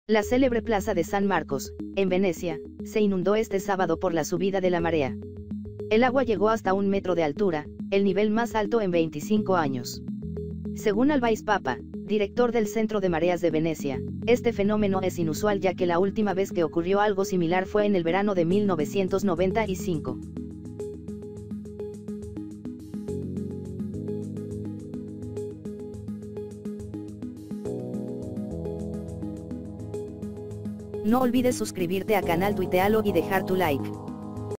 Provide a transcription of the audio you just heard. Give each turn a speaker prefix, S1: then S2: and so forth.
S1: La célebre plaza de San Marcos, en Venecia, se inundó este sábado por la subida de la marea. El agua llegó hasta 1 metro de altura, el nivel más alto en 25 años. Según Albais Papa, director del Centro de Mareas de Venecia, este fenómeno es inusual ya que la última vez que ocurrió algo similar fue en el verano de 1995. No olvides suscribirte a canal Tuitealo y dejar tu like.